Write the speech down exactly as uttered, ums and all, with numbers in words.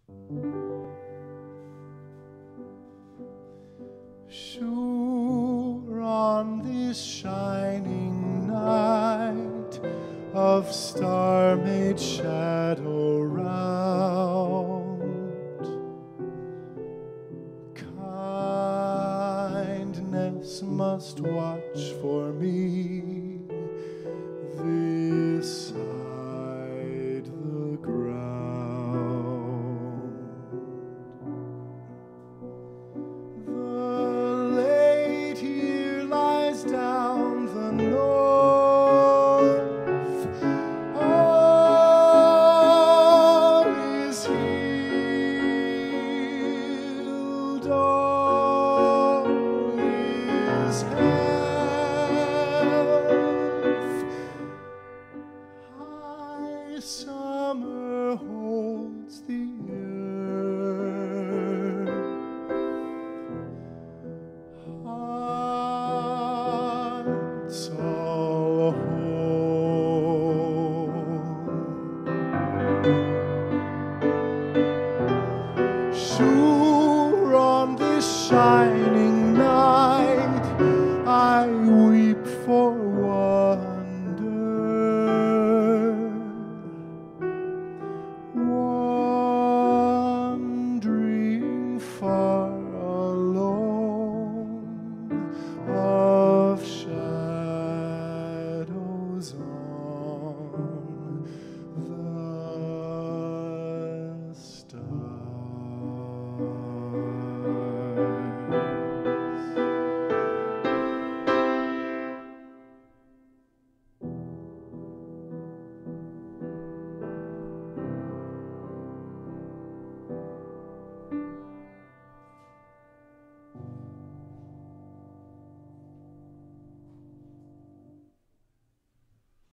Sure, on this shining night of star-made shadow round, kindness must watch for me this side the ground. The late year lies down the north. All is healed, all is health. I saw